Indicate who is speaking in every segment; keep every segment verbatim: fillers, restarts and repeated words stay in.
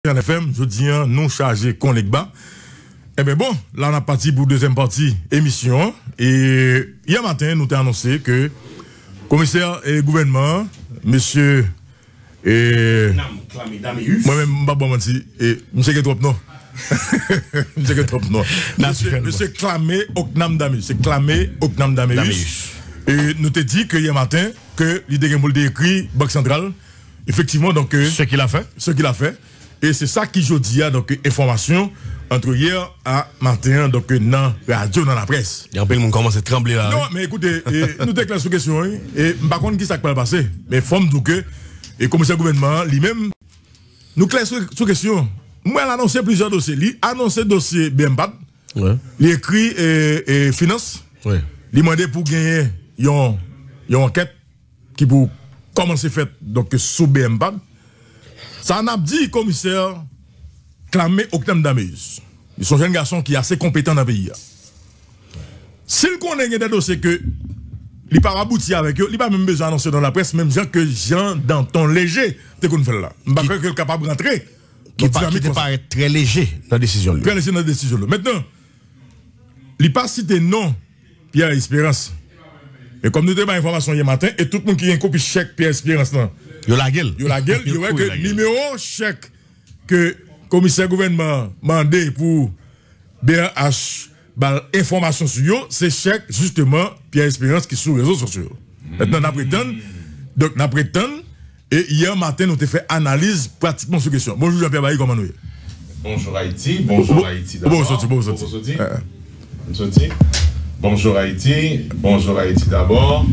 Speaker 1: F M, je dis non chargé qu'on les bas. Eh bien bon, là on a parti pour deuxième partie émission. Et hier matin, nous avons annoncé que le commissaire et gouvernement, monsieur et moi-même, je ne sais pas et monsieur qui trop non. Monsieur qui trop non. Monsieur Clamé Oknam Damius. C'est Clamé Oknam Damius. Et nous t'ai dit que hier matin, que l'idée que écrit Banque Centrale, effectivement, donc.
Speaker 2: Ce qu'il a fait.
Speaker 1: Ce qu'il a fait. Et c'est ça qui jeudi a donc information entre hier à matin donc dans la radio, dans la presse.
Speaker 2: Et en peu le monde commence à trembler là.
Speaker 1: Non, mais écoutez, et, nous déclarons sur question et par contre qui ça peut passer, mais forme donc que et commissaire gouvernement lui-même nous clair sur, sur question. Moi il a annoncé plusieurs dossiers, il a annoncé dossier B M P A D. Ouais. Il écrit et, et finance. Ouais. Il demandé pour gagner une une enquête qui pour commencer fait donc sous B M P A D. Ça en a dit, commissaire, Clamé Oknam Damius. Ils sont jeunes garçons qui sont assez compétents dans le pays. S'il connaît des dossiers que il n'a pas abouti avec eux, il n'a pas même besoin d'annoncer dans la presse, même gens que Jean Danton Léger, tu qu'on fait là. Je ne sais pas qu'il est capable de rentrer.
Speaker 2: Qui ne pas être très léger dans la décision.
Speaker 1: Très léger dans la décision. Maintenant, il n'a pas cité non Pierre Espérance. Et comme nous avons l'information hier matin, et tout le monde qui a une copie chèque Pierre Espérance là.
Speaker 2: Yo la gueule.
Speaker 1: Yo la gueule. Yo que numéro chèque que commissaire gouvernement mandé pour B R H bah, information sur yo, c'est chèque justement Pierre Espérance qui sur les réseaux sociaux. Maintenant, on prétend, donc on prétend, et hier matin, nous avons fait analyse pratiquement sur question. Bonjour Jean-Pierre Bailly, comment nous est?
Speaker 3: Bonjour Haïti, bonjour Haïti d'abord.
Speaker 1: Bonjour Haïti, bonjour
Speaker 3: Haïti. Bonjour Haïti, bonjour Haïti d'abord.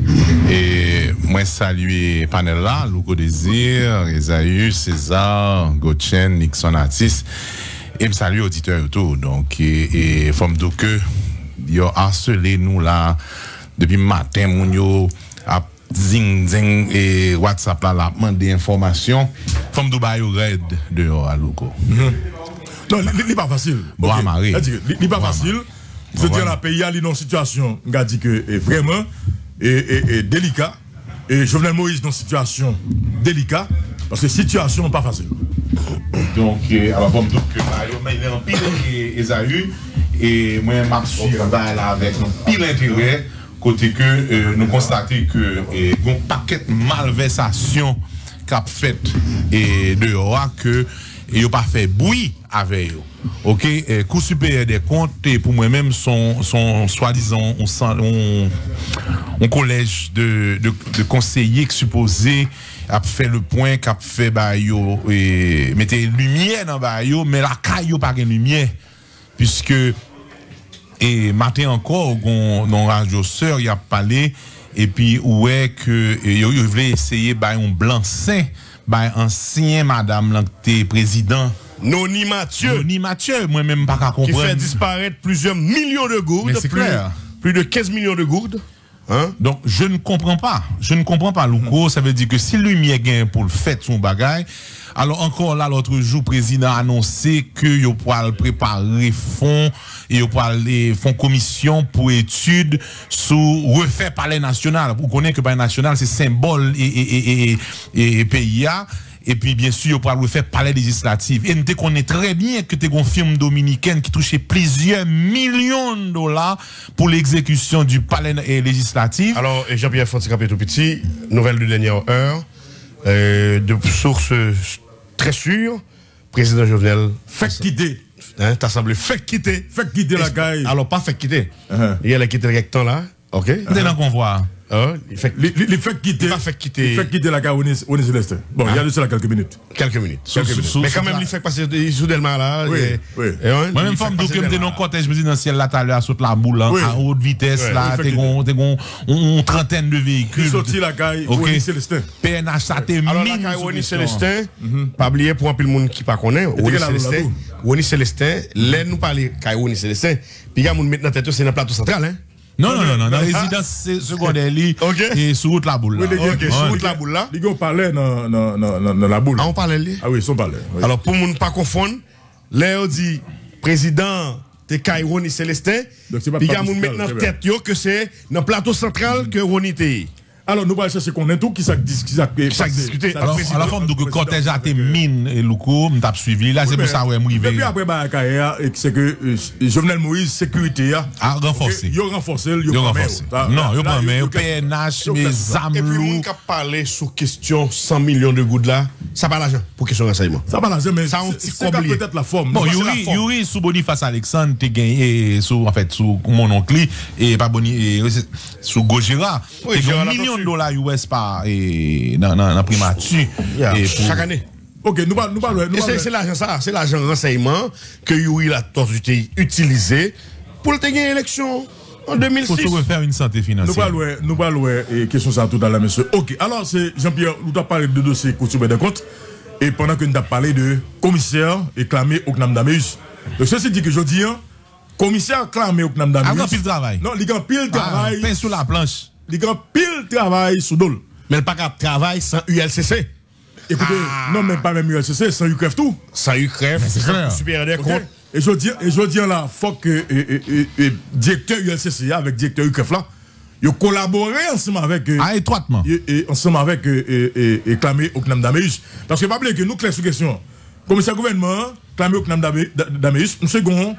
Speaker 3: Et moi saluer panel là, Louko Désir, Esaü, César, Gotchen, Nixon Artis, et me saluer auditeurs autour. Donc, et, et faut me dire que yo harcelé nous là depuis matin, moun yo a zing zing et WhatsApp là, la demande des informations. Faut me dire ba yo red dehors à Louko.
Speaker 1: Non, il n'est pas facile.
Speaker 3: Bon, okay. Marie.
Speaker 1: Il n'est pas facile. Je dis la pays a une situation, on a dit que est vraiment et, et, et délicat. Et Jovenel Moïse dans une situation délicate, parce que situation n'est pas facile.
Speaker 3: Donc, euh, alors, bon, donc, il y a un pile Esaü, et moi, je suis là avec un pile intérêt, côté que euh, nous constatons que il y a un paquet de malversations qu'a fait et dehors que il n'a pas fait bruit avec eux. Ok, euh, Cour supérieure des comptes, et pour moi-même, son, son soi-disant, on, on collège de, de, de conseillers qui supposé a fait le point, qu'a fait bah, yo, et mettez lumière dans bah, yo, mais la caille pas de lumière. Puisque, et matin encore, dans Radio Sœur, il a parlé, et puis, ouais, que, il voulait essayer bah, un blanc-seing, bah, ancien madame, l'anté président.
Speaker 2: Noni Mathieu.
Speaker 3: Noni Mathieu, moi-même pas qu'à comprendre.
Speaker 2: Qui fait disparaître plusieurs millions de gourdes.
Speaker 3: C'est clair.
Speaker 2: Plus de quinze millions de gourdes. Hein?
Speaker 3: Donc, je ne comprends pas. Je ne comprends pas, Louko. Ça veut dire que si lui gain pour le fait son bagage, alors encore là, l'autre jour, le président a annoncé que il pourra préparer fonds et il pourra aller fonds commission pour études sous refaire palais national. Vous connaissez que palais national, c'est symbole et, et, et, et, et P I A. Et puis, bien sûr, pour faire palais législatif. Et nous connaissons très bien que tu as une firme dominicaine qui touchait plusieurs millions de dollars pour l'exécution du palais législatif.
Speaker 2: Alors, Jean-Pierre Fonticapé tout petit, nouvelle de dernière heure, euh, de sources très sûres, président Jovenel.
Speaker 1: Fait quitter.
Speaker 2: Hein, t'as semblé fait quitter.
Speaker 1: Fait quitter la caille.
Speaker 2: Alors, pas fait quitter. Uh-huh. Il a quitté le rectangle là. OK.
Speaker 3: C'est uh-huh. dans le convoi.
Speaker 1: Ah, il fait quitter.
Speaker 2: Il fait quitter.
Speaker 1: Il fait quitter la Garonne Célestin. Bon, il y a de cela quelques minutes.
Speaker 2: Quelques minutes. Quelques minutes. Mais quand même, il fait passer soudainement là.
Speaker 1: Oui. Oui.
Speaker 3: Moi-même, femme donc, je me dis non cortège présidentiel là, t'as l'air saute la boule à haute vitesse là, t'es une trentaine de véhicules.
Speaker 1: Il sorti la caille Garonne Célestin.
Speaker 3: P N H ça t'est mine.
Speaker 2: Alors la Garonne Célestin, pas oublier pour un peu le monde qui pas connaît. Garonne Célestin, Garonne Célestin, là nous parler Garonne Célestin. Puis il y a mon maintenant tête c'est dans le plateau central hein.
Speaker 3: Non, non, non, non, dans la résidence secondaire, et sur route la boule là.
Speaker 2: Oui, okay. Sur route la boule là.
Speaker 1: Ils ont parlé dans, dans, dans, dans la boule.
Speaker 2: Ah, on parlait là?
Speaker 1: Ah oui, ils sont parlé. Oui.
Speaker 2: Alors, pour ne pas confondre, là, on dit, président de Kaironi Célestin, puis il y a maintenant tête que c'est dans le plateau central que Roni était.
Speaker 1: Alors, nous allons chercher qu'on ait tout qui s'est discuté.
Speaker 4: Alors, à la forme, donc, cortège a été mine et Louko, nous avons suivi. Là, c'est pour ça, ouais, moi,
Speaker 1: et puis après, c'est que Jovenel Moïse, sécurité,
Speaker 4: a renforcé.
Speaker 1: Il a renforcé.
Speaker 4: Il a renforcé. Non, il a pas mais P N H, mes âmes
Speaker 2: lourdes. Et puis, on a parlé sur question cent millions de gouttes là. Ça pas l'argent pour question renseignement.
Speaker 1: Ça pas l'argent, mais c'est peut-être la forme.
Speaker 4: Bon, Yuri, Yuri, sous Boniface Alexandre, t'es gagné, en fait, sous mon oncle, et pas Boni, sous Gojira. T'es gagné millions de dollars U S par dans primature
Speaker 2: chaque année.
Speaker 1: Ok, nous parlons.
Speaker 2: C'est l'argent ça, c'est l'argent renseignement que Yuri l'a utilisé pour le gagner élection en deux mille six.
Speaker 4: Il faut refaire une santé financière.
Speaker 1: Nous parlons de question ça tout à l'heure, monsieur. Ok, alors c'est Jean-Pierre, nous avons parlé de dossier coutume de compte et pendant que nous avons parlé de commissaire et clamé au Knam Dameus. Donc ceci dit que je dis, commissaire clamé au Knam Dameus.
Speaker 4: Il y a pile travail.
Speaker 1: Non, il y a pile travail.
Speaker 4: Pain sur la planche.
Speaker 1: Il y a pile travail sous dol.
Speaker 2: Mais le pas de travail sans U L C C.
Speaker 1: Écoutez, ah. non, même pas même U L C C, sans U C R E F tout.
Speaker 2: Sans U C R E F, c'est clair. Supérieur des comptes.
Speaker 1: Et je dis, et je dis là, faut que le directeur U L C C avec directeur U C R E F là, ils collaborent ensemble avec.
Speaker 4: Ah, étroitement.
Speaker 1: Et, et ensemble avec et, et, et clamé au Knam Dameus. Parce que pas oublier que nous, clair sur question, commissaire gouvernement, clamé au Knam Dameus, nous second,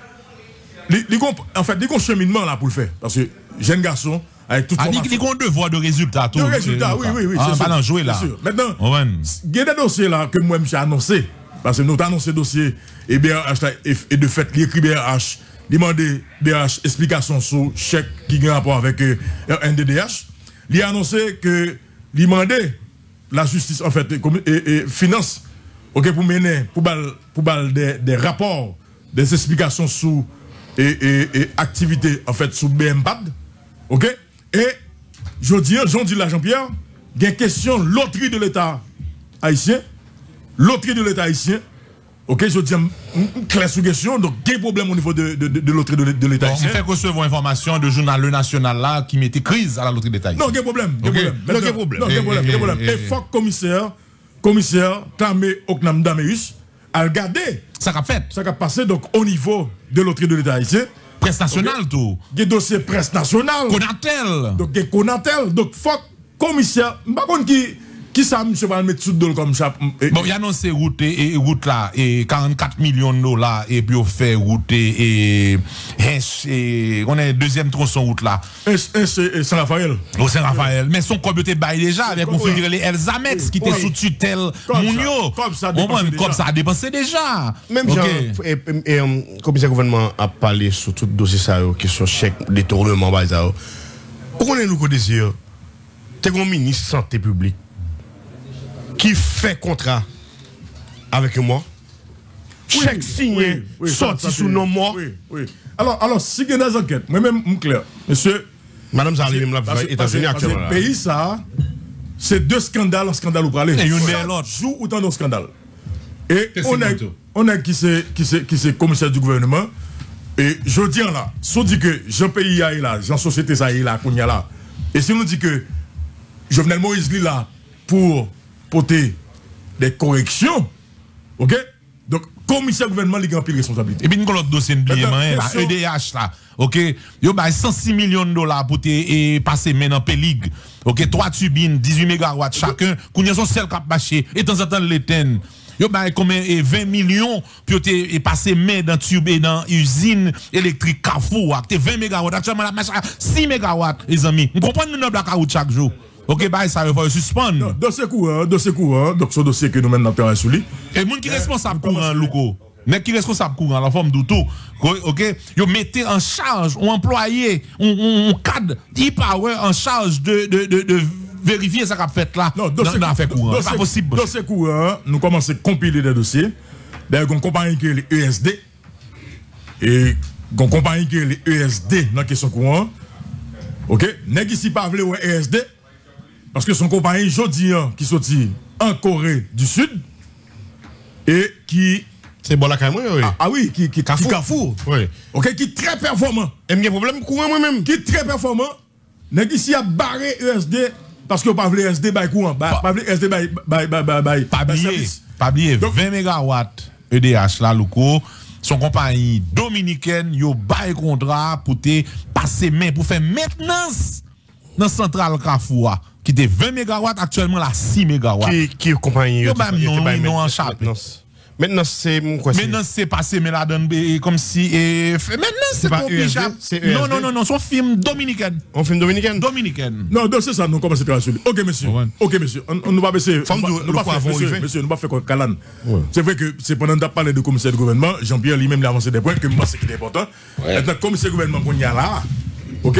Speaker 1: en fait, il y a un cheminement là pour le faire. Parce que jeune garçon, avec tout
Speaker 4: ah, il y a un devoir de résultat.
Speaker 1: De résultat, oui, oui, oui.
Speaker 4: Ah, pas d'en jouer là.
Speaker 1: Maintenant, il y a des dossiers là que moi, j'ai annoncé. Parce que nous avons annoncé le dossier et B R H et de fait, l'écrit B R H, demandé B R H explication sur le chèque qui a rapport avec euh, N D D H. Il a annoncé que il demandé la justice, en fait, et, et finance, ok, pour mener, pour bal, pour bal des, des rapports, des explications sur et, et, et activités, en fait, sous B M P A D. Ok? Et je dis, j'en dis là, Jean-Pierre, il y a une question loterie de l'État haïtien. Loterie de l'État haïtien. Ok, je dis, clair sous question, donc il y a un problème au niveau de, de, de, de loterie de, de l'État haïtien.
Speaker 4: On fait recevoir information de journal Le National là qui mettait crise à la loterie de l'État haïtien.
Speaker 1: Non, il y a un problème. Il y a un problème. Non, il y a un problème. Il y a un problème. Et faut que commissaire, commissaire, Clamé Oknam Dameus, a regardé.
Speaker 4: Ça a fait.
Speaker 1: Ça a passé donc au niveau de loterie de l'État haïtien.
Speaker 4: Presse nationale tout.
Speaker 1: Il y a dossier presse nationale.
Speaker 4: Conatel.
Speaker 1: Donc il y a Conatel. Donc faut commissaire, par contre qui qui ça monsieur va mettre sous dol comme ça.
Speaker 4: Bon, il a annoncé route et route là et quarante-quatre millions de dollars et puis on fait route et et on est deuxième tronçon route là.
Speaker 1: Et Saint-Raphaël.
Speaker 4: Au Saint-Raphaël, mais son communauté bail déjà avec on fait les Elzamex qui était sous tutelle Mounio.
Speaker 1: Comme ça
Speaker 4: comme ça a dépensé déjà.
Speaker 2: Même genre et le commissaire gouvernement a parlé sur tout dossier ça question chèque détournement bail ça. Pourquoi on est nous ko désir t'es un ministre santé publique qui fait contrat avec moi, oui, chèque signé, oui, oui, sorti sous nos morts.
Speaker 1: Oui, oui. Alors, alors, si il y a des enquêtes, moi-même, je clair, monsieur.
Speaker 2: Madame Zali, même la États-Unis actuellement.
Speaker 1: Le pays, ça, c'est deux scandales, un scandale ou parler.
Speaker 4: Et une belle autre.
Speaker 1: Joue autant de scandales. Et on a, on a qui c'est qui c'est qui c'est commissaire du gouvernement. Et je dis là, si on dit que Jean Pays est là, Jean Société ça est là, qu'on y a là. Et si on dit que Jovenel Moïse est là pour porter des corrections, ok? Donc, commissaire gouvernement, il a une responsabilité.
Speaker 4: Et puis, nous avons l'autre dossier, la E D H, là, ok? Il y a cent six millions de dollars pour te passer maintenant P Ligue. Ok, trois turbines, dix-huit mégawatts chacun, qu'on y a son seul cap bâché, et de temps en temps, l'éteindre. Il y a combien vingt millions pour te passer main dans tube et dans usine électrique Carrefour, avec vingt mégawatts. Actuellement, la machine six mégawatts, les amis. Vous comprenez, nous avons la carotte chaque jour. Ok, bah ça va suspendre.
Speaker 1: Dossier courant, dossier courant, donc ce dossier que nous mettons dans le sous lui.
Speaker 4: Et moun qui est responsable courant, Louko, mais qui est responsable courant, la forme de tout, ok, vous mettez en charge, ou employé, un cadre, e-power en charge de, de, de, de vérifier ce qu'on a fait là. Non, dossier dans, dans courant, c'est pas possible.
Speaker 1: Dossier courant, nous commençons à compiler des dossiers. D'ailleurs, une compagnie qui est les E S D, et une compagnie qui est les E S D dans la question courant, ok, n'est-ce ici pas voulu E S D? Parce que son compagnie Jodian qui sorti en Corée du Sud et qui.
Speaker 2: C'est bon la caille, oui.
Speaker 1: Ah, ah oui, qui, qui,
Speaker 2: Carrefour.
Speaker 1: qui Carrefour.
Speaker 2: Oui.
Speaker 1: Ok, qui est très performant.
Speaker 2: Et il y a un problème courant moi-même.
Speaker 1: Qui est très performant. N'est ici a barré E S D parce que pas voulu E S D by courant. Pas voulu E S D by by by by
Speaker 4: Pas oublier. Pas oublier vingt mégawatts E D H là, Louko. Son compagnie dominicaine, yo bail contrat pour te passer main pour faire maintenance dans centrale Carrefour. qui était vingt mégawatts, actuellement la six mégawatts.
Speaker 2: Qui, qui compagnie?
Speaker 4: Yo, bah, non, non, en chape.
Speaker 2: Maintenant, c'est quoi?
Speaker 4: Maintenant, c'est passé, mais la donne comme si. Et, maintenant, c'est pas
Speaker 2: U S D.
Speaker 4: Non, non, non, non, c'est un film dominicain.
Speaker 2: Un film dominicain?
Speaker 4: Dominicain.
Speaker 1: Non, donc c'est ça, nous commençons à sur lui. Ok, monsieur. Ouais. Ok, monsieur. On ne va pas baisser. Nous va faire, monsieur, monsieur, nous va faire quoi, Calan. C'est vrai que c'est pendant que tu as parlé de commissaire de gouvernement, Jean-Pierre lui-même l'a avancé des points que moi, c'est qui est important. Maintenant, commissaire de gouvernement qu'on y a là, ok?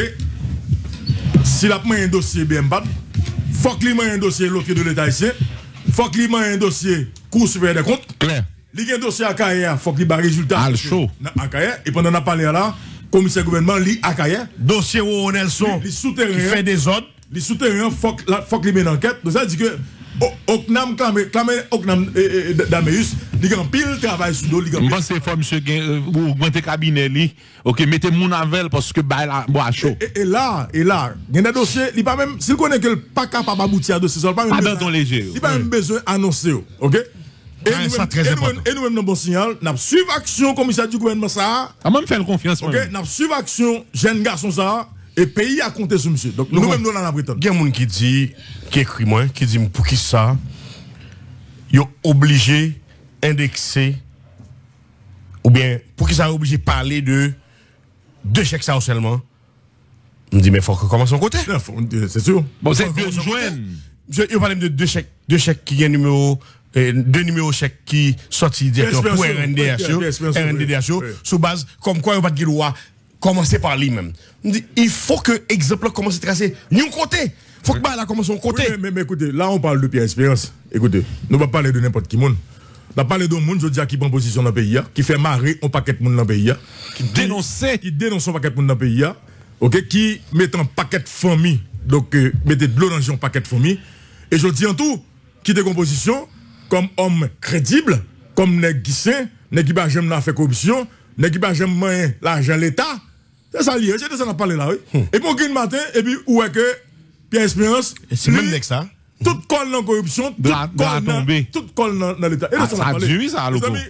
Speaker 1: Si la main un dossier bien bas, il faut qu'il y ait un dossier local de l'État ici, il faut qu'il y ait un dossier Cour supérieure des comptes.
Speaker 4: Claire.
Speaker 1: Il y a un dossier à Kaye, il faut qu'il y ait un résultat.
Speaker 4: Al chaud.
Speaker 1: À Kaye, et pendant qu'on a parlé là, commissaire gouvernement lit à Kaye.
Speaker 2: Dossier où Nelson
Speaker 1: les souterrains.
Speaker 2: Qui fait des ordres.
Speaker 1: Les souterrains, il faut qu'il y ait une enquête. Donc ça dit que Oknam clame Oknam Dameus, il y a un pile travail sur l'eau.
Speaker 4: Je pense que c'est monsieur ou augmenter cabinet li. OK, mettez mon avel parce que bah là bois chaud.
Speaker 1: Et là, et là, il y a un dossier, il pas même s'il connaît que le pas capable d'aboutir à dossier, il pas même
Speaker 4: dans ton léger.
Speaker 1: Il pas même besoin d'annoncer, OK? Et nous-mêmes, dans bon signal, nous suivons action commissaire du gouvernement ça.
Speaker 4: Ah même faire confiance.
Speaker 1: OK, nous suivons action jeune garçon ça et pays a compté sur monsieur. Donc nous-mêmes nous en avons prétendu.
Speaker 2: Il y a un monde qui dit qui écrit moi qui dit pour qui ça ils sont obligés d'indexer ou bien pour qui ça obligé de parler de deux chèques ça seulement. On me dit mais faut que commence son côté.
Speaker 1: C'est sûr.
Speaker 4: Bon c'est deux joindre.
Speaker 2: Je parle de deux chèques, deux chèques qui gagnent numéro deux numéros chèques qui sortent directement pour R N D H O, R N D H O, sous base comme quoi il n'y a pas de loi, commencer par lui-même. Il faut que exemple commence à tracer d'un côté. Il faut que bah là commence son côté.
Speaker 1: Oui, mais, mais, mais écoutez, là on parle de Pierre Espérance. Écoutez, nous ne va pas parler de n'importe qui monde. On va parler de monde, je dis qui prend position dans le pays, qui fait marrer un paquet de monde dans le pays,
Speaker 4: qui dénonce,
Speaker 1: qui dénonce un paquet de monde dans le pays, ok, qui met un paquet de famille, donc euh, mettez de l'eau dans un paquet de famille. Et je dis en tout, qui des compositions comme homme crédible, comme nèg qui saint, nèg qui pas jamais n'a fait corruption, nèg qui pas jamais l'argent l'État. C'est ça lié, c'est de ça qu'on parle là, oui. Hmm. Et puis un matin, et puis où est que Pierre Espérance,
Speaker 2: c'est même nèg ça.
Speaker 1: Tout col dans la corruption, tout col dans tout col dans l'État. Et là ça parle.
Speaker 4: Ça
Speaker 1: les amis,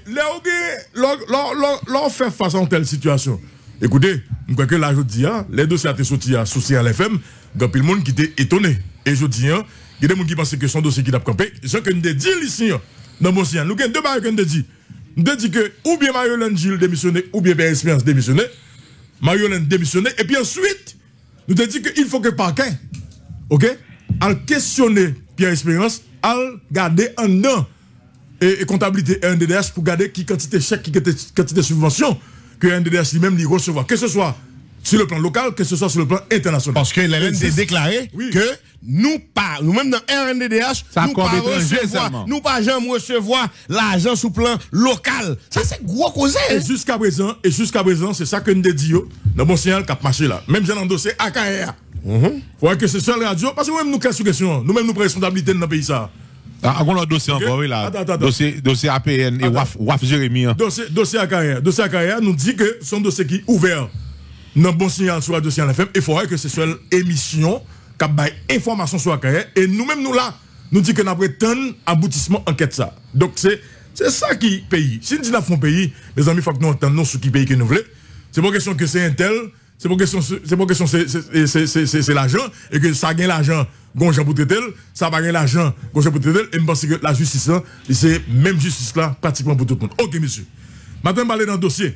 Speaker 1: là on fait face à telle situation. Écoutez, je crois que là je dis les dossiers ont été sortis à souci à l'F M, il y a le monde qui était étonné. Et je dis il y a des gens qui pensent que son dossier qui a campé. Ce que nous dit ici, dans mon sien, nous avons deux barres que nous dit. Nous dit que ou bien Mario-Hélène Gilles démissionné, ou bien Pierre Espérance démissionné. Mario-Hélène démissionné. Et puis ensuite, nous avons dit qu'il faut que parquet, ok, à questionner Pierre Espérance, à garder un an et, et comptabilité R N D D H pour garder qui quantité de chèques, qui quantité de subventions que R N D D H lui-même lui recevoir. Que ce soit sur le plan local, que ce soit sur le plan international.
Speaker 2: Parce que l'R N D D A déclaré oui. que nous pas, nous-mêmes dans R N D D H,
Speaker 4: ça
Speaker 2: nous pas recevoir, nous pas jamais recevoir l'argent sous plan local. Ça c'est gros causé.
Speaker 1: Et jusqu'à présent, et jusqu'à présent, c'est ça que nous disons dans mon signal qui a marché là. Même j'ai un dossier A K R. Mm-hmm. Faut que c'est seul radio, parce que nous-mêmes nous question question, nous-mêmes nous prenons responsabilité dans le pays ça.
Speaker 4: Ah, on a un dossier okay. encore, oui, là. Attends, attends, dossier, dossier A P N et Waf, Waf Jérémy. Hein.
Speaker 1: Dossier, dossier A K R. Dossier A K R nous dit que son dossier qui est ouvert dans bon signal sur la dossier F M, il faudrait que ce soit l'émission qui a information sur A K R. Et nous-mêmes, nous là, nous dit que nous avons aboutissement enquête ça. Donc c'est ça qui pays. Si nous disons que nous pays, mes amis, il faut que nous entendions ce qui pays que nous voulons. C'est pas question que c'est un tel. C'est pas question, c'est pas question, c'est l'argent, et que ça gagne l'argent, gonjan pour traiter, ça va gagner l'argent, gonjan pour traiter, et je pense que la justice, c'est même justice là, pratiquement pour tout le monde. Ok, monsieur. Maintenant, on va aller dans le dossier.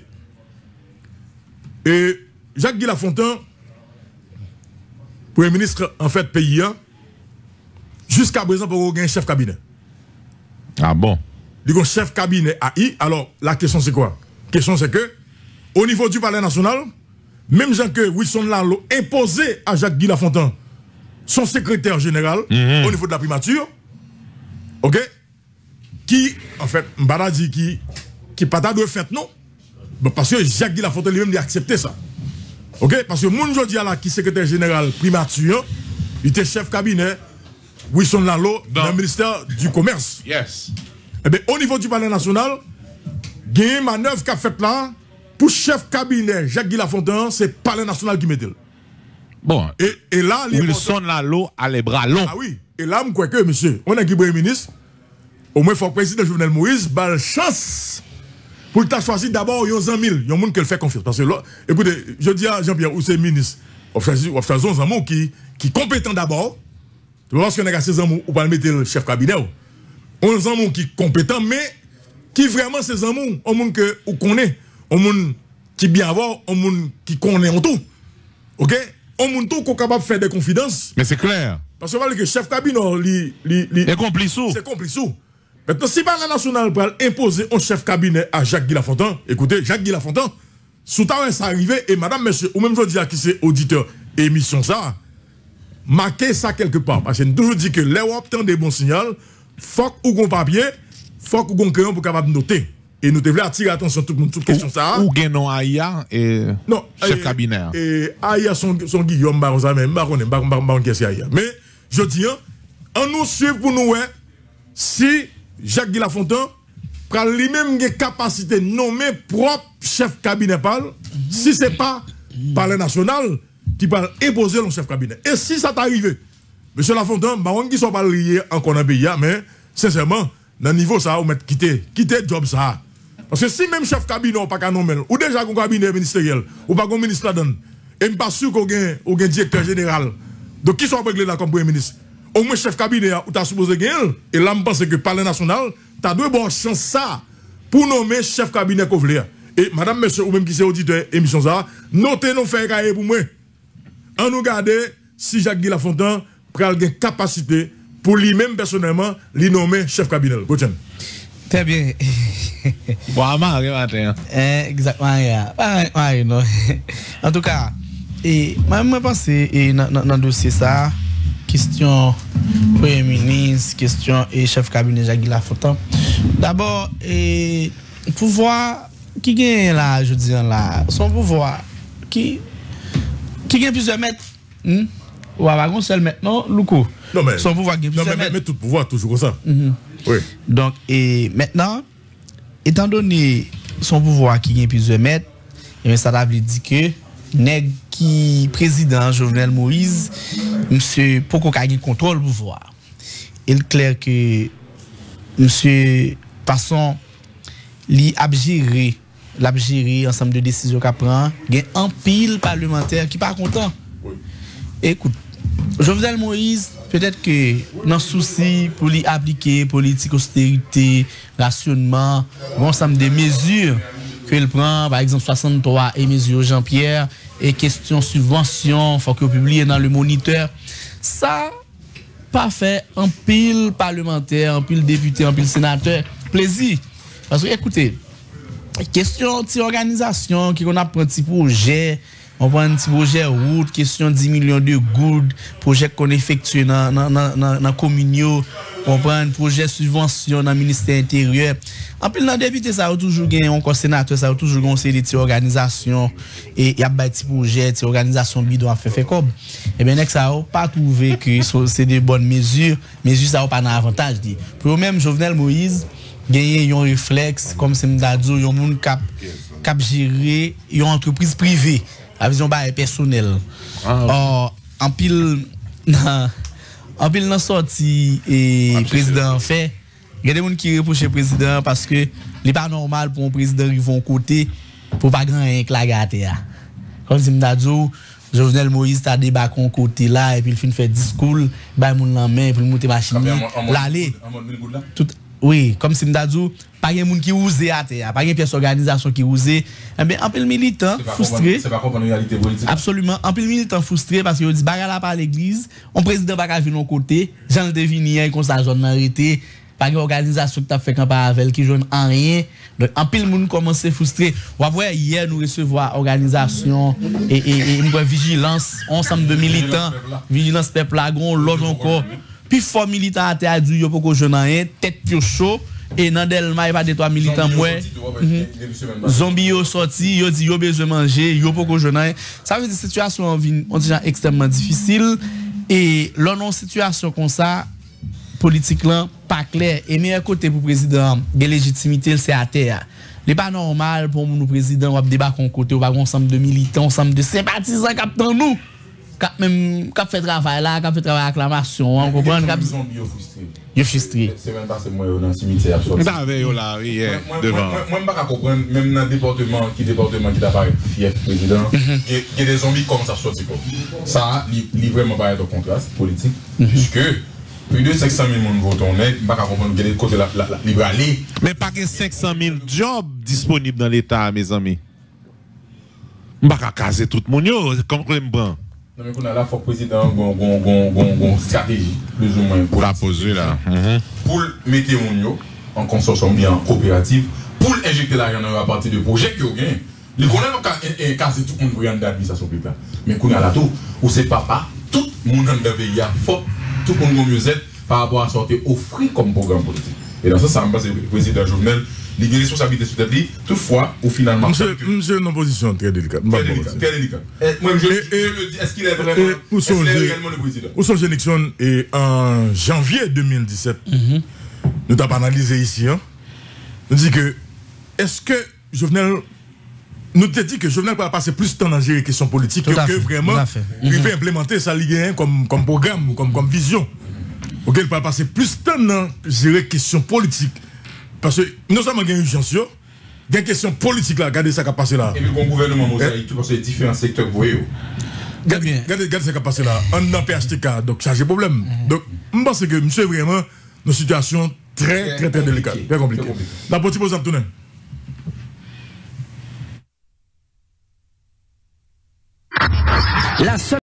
Speaker 1: Et Jacques-Guy Lafontaine, Premier ministre, en fait, pays, jusqu'à présent, pour gagner un chef cabinet.
Speaker 4: Ah bon?
Speaker 1: Il y a un chef cabinet A I. Alors, la question, c'est quoi? La question, c'est que, au niveau du palais national, même Jean que Wilson Lalo imposé à Jacques-Guy Lafontaine son secrétaire général mm-hmm. au niveau de la primature, ok, qui, en fait, Mbada dit qui, qui pas de fait, non, bon, parce que Jacques-Guy Lafontaine lui-même a accepté ça. Ok, parce que Moun Jodi là qui secrétaire général primature, il était chef cabinet Wilson Lalo dans, dans le ministère du Commerce.
Speaker 4: Yes.
Speaker 1: Eh bien, au niveau du palais national, il y a une manœuvre qu'a faite là. Pour chef cabinet Jacques-Guy Lafontaine, c'est le palais national qui met le.
Speaker 4: Bon.
Speaker 1: Et, et là,
Speaker 4: Wilson Lalo a les bras longs.
Speaker 1: Ah oui. Et là, je crois que, monsieur, on a qui Premier ministre, au moins, il faut que le président Jovenel Moïse ait la chance pour le choisir d'abord, il y a cent mille. Il y a un monde qui le fait confiance. Parce que là, écoutez, je dis à Jean-Pierre, ou c'est ministre, on choisit un monde qui qui compétent d'abord, Tu vois, parce qu'on a ces hommes ou pas mettre le chef cabinet. On a des hommes qui sont compétents, mais qui vraiment ces hommes, on monde que on connaît, on monde qui bien avoir, on monde qui connaît en tout. OK? On monde tout qui est capable de faire des confidences.
Speaker 4: Mais c'est clair.
Speaker 1: Parce que le chef cabinet, li, li, li,
Speaker 4: c'est complice.
Speaker 1: C'est complice. Maintenant, si par la nationale pour imposer un chef cabinet à Jacques Guy Lafontaine, écoutez, Jacques Guy Lafontaine, sous ta ça arrivé, et madame, monsieur, ou même je dis à qui c'est auditeur émission ça, marquez ça quelque part. Parce que nous toujours dit que les obtient des bons signaux, faut ou gon papier, faut ou gon crayon pour capable noter. Et nous devons attirer attention tout le monde, toute question ça.
Speaker 4: Ou gen non Aya et
Speaker 1: non,
Speaker 4: chef cabinet.
Speaker 1: Et Aya son, son Guillaume Baron ça même, Baron, Baron, Baron, Baron, qu'est-ce Aya. Mais, je dis, on nous suit pour nous, ouais, si Jacques Guy Lafontaine prend lui-même des capacités nommer propre chef cabinet parle, si c'est pas par le national qui parle imposer le chef cabinet. Et si ça t'arrive, monsieur Lafontaine, bah on qui sont pas liés encore dans le pays, mais sincèrement, dans le niveau ça, on met quitter, quitter job ça. Parce que si même chef cabinet ou pas qu'un nommer, ou déjà un cabinet ministériel, ou pas un ministre là-dedans, et pas sûr qu'on gagne un directeur général, donc qui sont réglés là comme premier ministre? Au moins chef cabinet ou t'as supposé gagner, et là je pense que par le national, t'as deux bonnes chances ça pour nommer chef cabinet Kovler. Et madame, monsieur, ou même qui c'est auditeur émission ça, notez nos faits cahiers pour moi. On nous garde si Jacques Guy Lafontaine prend une capacité pour lui-même personnellement, lui nommer chef cabinet. Gauthier.
Speaker 5: Très bien.
Speaker 4: Bon, matin.
Speaker 5: Exactement, yeah. Non. En tout cas, et moi, je pense que dans le dossier ça, question Premier ministre, question et chef cabinet Jacques Guy Lafontaine. D'abord, et pouvoir qui gagne là, je dis là, son pouvoir qui qui gagne plusieurs mètres. Hmm? Ou à un seul maintenant, Louko.
Speaker 1: Non mais
Speaker 5: son pouvoir gagne plusieurs
Speaker 1: non, mais,
Speaker 5: mètres.
Speaker 1: mais tout pouvoir toujours comme ça.
Speaker 5: Mm-hmm.
Speaker 1: Oui.
Speaker 5: Donc et maintenant, étant donné son pouvoir qui gagne plusieurs mètres, et bien ça veut dire que nèg qui président Jovenel Moïse, monsieur pourquoi qu'il contrôle le pouvoir. Il est clair que monsieur passons li abgérer l'abgérer ensemble de décisions qu'a prend, il y a un pile parlementaire qui pas content. Oui. Écoute, Jovenel Moïse peut-être que dans souci pour lui appliquer politique austérité, rationnement, un ensemble de mesures qu'il prend, par exemple soixante-trois et mesures Jean-Pierre et question subvention, faut que publie dans le moniteur. Ça pas fait un pile parlementaire, un pile député, un pile sénateur. Plaisir. Parce que écoutez, question de organisation qui on a pris un petit projet, on prend un petit projet route, question dix millions de gouttes, projet qu'on effectue dans dans dans communio, on prend un projet subvention dans le ministère intérieur. En plus dans député ça a toujours gagné encore sénateur, ça a toujours conseillé des organisations et il y a des petits projets, des organisations bidon à faire faire comme. Et bien ça a pas trouvé que c'est des bonnes mesures, mesures ça a pas d'avantage dit. Pour même Jovenel Moïse gagner un réflexe comme c'est m'dadou yon moun cap cap gérer une entreprise privée à vision ba personnel. Oh en pile en pile dans sorti et président fait il y a des gens qui reprochent le président parce que n'est pas normal pour un président arriver en côté pour pas grand rien clagater. Comme si m'dadou Jovenel Moïse t'a débat con côté là et puis il fin fait discours ba moun la main puis monter machine l'aller tout. Oui, comme si m'dadou, pas de monde qui ose à terre, pas de pièce organisation qui ose. Eh bien, un peu le militant frustré.
Speaker 3: C'est pas comprendre la réalité politique.
Speaker 5: Absolument, un peu le militant frustré parce que dit bagarre par l'église, on président pas venir de côté, Jean Devinier comme ça zone arrêté, pas de organisation qui t'a fait campagne avec qui joue en rien. Donc un peu le monde commence à frustrer. On va hier nous recevoir organisation et et une vigilance ensemble de militants, vigilance peuple lagon, l'autre encore. Puis fort militant à terre du yo poko jeune rien tête pio chaud et dans Delma il pas de trois militants moi zombie yo sorti yo dit yo besoin manger yo poko jeune rien ça veut dire situation on dit extrêmement difficile et l'on non situation comme ça politique là pas clair et meilleur côté pour président de légitimité c'est à terre. Il n'est pas normal pour nous président ou débat con côté ou pas ensemble de militants ensemble de sympathisants captant nous cap même cap fait travail là cap fait travail acclamation on comprend cap Yo frustré.
Speaker 3: C'est même pas c'est moi dans le cimetière.
Speaker 4: T'avais yo là, oui, yeah, devant.
Speaker 3: Moi, je ne peux pas comprendre, même dans le département qui département qui apparaît fief président, il y a des zombies comme ça sorti. Ça, il vraiment pas être au contraste politique, puisque plus de cinq cent mille personnes votent, on est, je ne peux pas comprendre quel est le côté libéralé.
Speaker 4: Mais pas que cinq cent mille jobs disponibles dans l'État, mes amis. Je ne peux pas caser tout le monde, comme on aime bien.
Speaker 3: Non, mais qu'on a là, il faut que le président ait une stratégie, plus ou moins.
Speaker 4: Pour la poser là.
Speaker 3: Pour mettre mon en consortium bien en coopérative, pour injecter l'argent à partir de projets qui ont gagné. Les connaît pas casser tout le monde pour y aller d'administration publique là. Mais qu'on a là tout, où c'est papa, tout le monde dans le pays a faut, tout le monde mieux être par rapport à sortir offrir comme programme politique. Et dans ça, ça me passe le président Jovenel. Il y a des responsabilités sur tête, toutefois, ou finalement.
Speaker 1: Monsieur, monsieur, une position très délicate.
Speaker 3: Très délicate. Très délicate. Moi, je le dis, est-ce qu'il est vraiment, est-ce qu'il est réellement le président?
Speaker 1: Où sont Nixon et en janvier deux mille dix-sept, mm-hmm. nous avons analysé ici, hein, nous dit que, est-ce que Jovenel, nous te dit que Jovenel va passer plus de temps dans gérer les questions politiques que, que vraiment, il mm-hmm. va implémenter sa Ligue un comme, comme programme, comme, comme vision. Ok, il va passer plus de temps dans gérer les questions politiques. Parce que nous sommes en urgence, il y a une question politique là, regardez ça qui a passé là.
Speaker 3: Et puis le gouvernement mosaïque, parce que les différents secteurs, vous voyez.
Speaker 1: Regardez, regardez ce qui a passé là, on a P H T K, donc ça j'ai problème. Donc, je pense que monsieur est vraiment dans une situation très, très, très délicate, très compliquée. La petite pause à tourner. La seule